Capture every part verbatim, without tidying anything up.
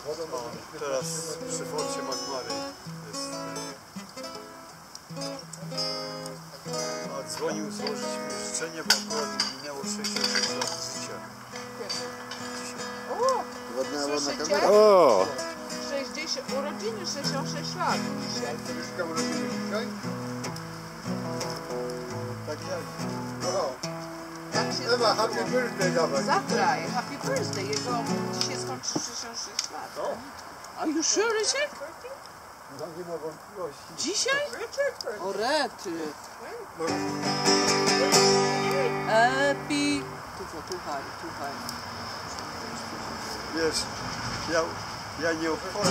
O, teraz przy forcie McMurray jest. A dzwonił złożyć mieszczenie, bo akurat minęło sześćdziesiąt lat życia. O! Ładna, ładna Słyszycie? kamera. O! sześćdziesiąt, urodziny sześćdziesiąt sześć lat dzisiaj. Kiedyśka urodziny dzisiaj? Tak jak? No. Jak się Ewa, happy birthday dawaj. Zagraj, happy birthday, jego dzisiaj skończy sześćdziesiąt sześć lat. No. Are you sure, Richard? No nie ma wątpliwości. Dzisiaj? O rety. Happy... Tu, tu, haj, tu, haj. Wiesz, ja, ja nie obchodzę.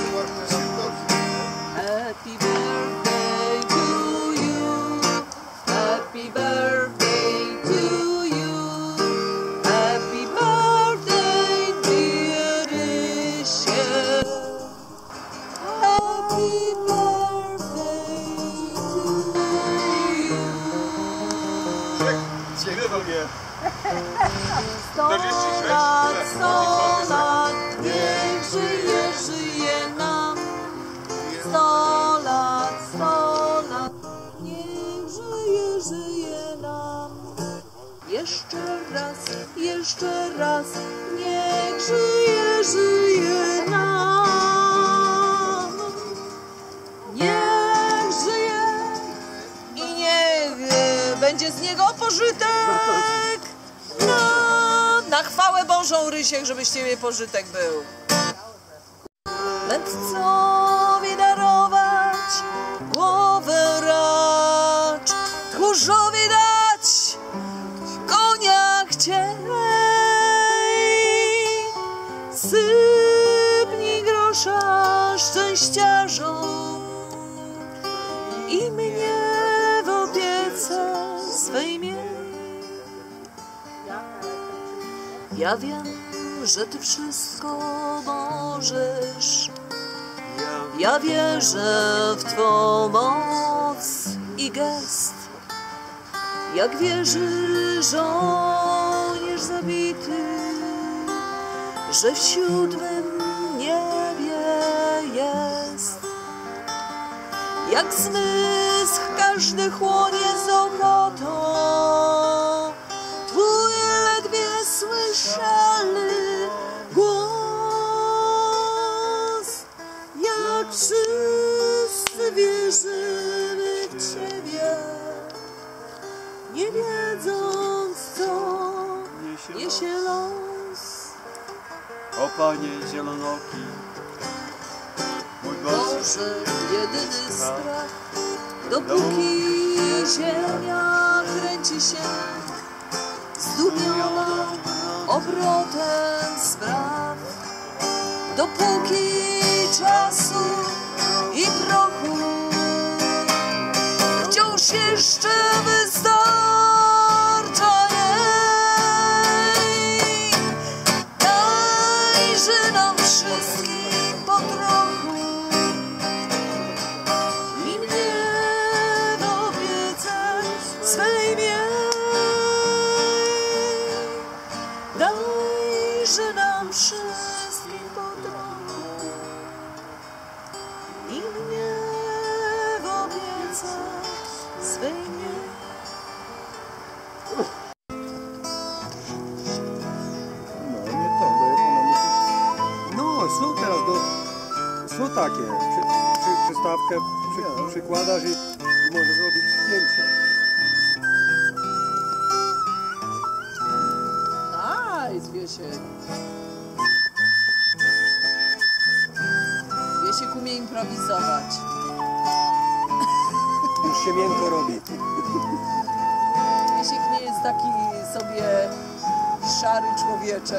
Happy birthday to you. Happy birthday to you. Happy birthday, dear Rysiek. Happy birthday to you. Dziękuję. Sto lat, sto lat, niech żyje, żyje nam. Sto lat, sto lat, niech żyje, żyje nam. Jeszcze raz, jeszcze raz, niech żyje, żyje nam. Niech żyje i niech e, będzie z niego pożytek. Na, na chwałę Bożą, Rysiek, żeby z ciebie pożytek był. Mędrcowi darować głowę racz, tchórzowi dać konia chciej. Sypnij grosza szczęściarzom i mnie w opiece swej miej. Ja wiem, że Ty wszystko możesz. Ja wierzę w Twą moc i gest. Jak wierzy żołnierz zabity, że w siódmym niebie jest. Jak zmysł każdy chłonie z ochotą Twój ledwie słyszalny głos. Jak wszyscy wierzymy w Ciebie, nie wiedząc, co niesie los. O Panie zielonoki, mój Boże, jedyny strach, dopóki ziemia kręci się zdumiona obrotem spraw, dopóki czasu i prochu wciąż jeszcze wystarcza jej. Dajże nam wszystkim po trochu i mnie w opiece swej miej. Dajże nam wszystkim po trochu i mnie w opiece swej miej. No nie to, do ekonomii. No, są teraz do... Są takie. Przy, przy, przystawkę przy, przykładasz i możesz robić zdjęcie. Nice, Wiesiek. Wiesiek umie improwizować. Już się miękko robi. Wiesiek nie jest taki sobie szary człowieczek.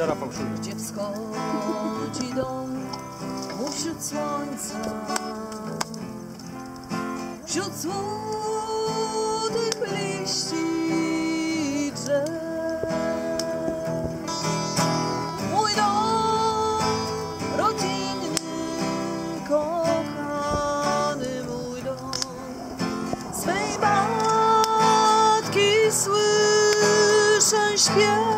teraz fałszuję. Gdzie wschodzi dom wśród słońca, wśród złotych liści drzew. Mój dom rodzinny, kochany mój dom, swej matki słyszę śpiew.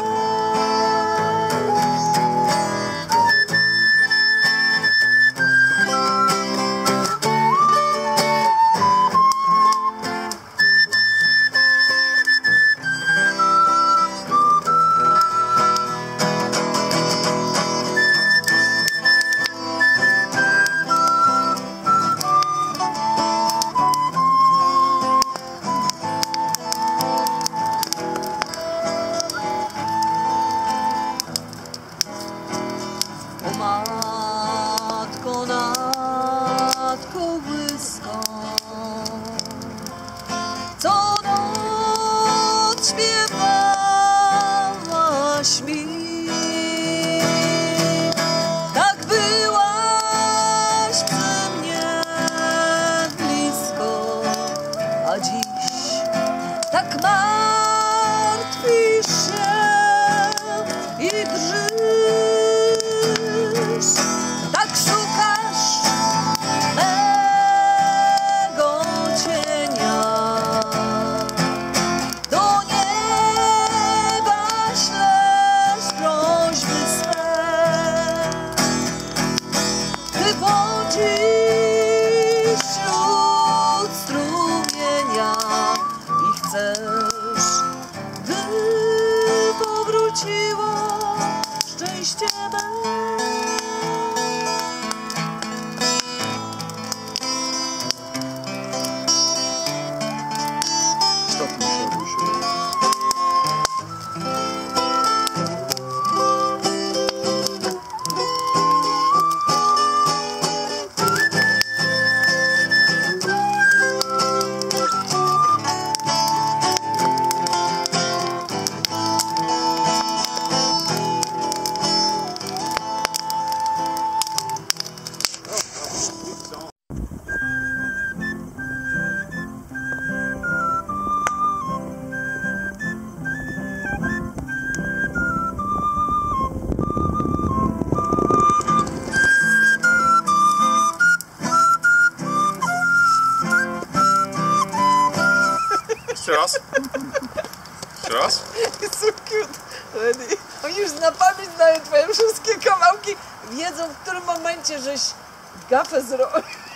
Matko nad kołyską, co noc śpiewałaś mi, tak byłaś przy mnie blisko, a dziś tak martwisz się i drżysz. Tak szukasz mego cienia, do nieba ślesz prośby swe. Ty błądzisz wśród strumienia i chcesz, by powróciło szczęście me. Jeszcze raz. Jeszcze raz. It's so cute. Oni już na pamięć znają twoje wszystkie kawałki, wiedzą w którym momencie żeś gafę zrobił.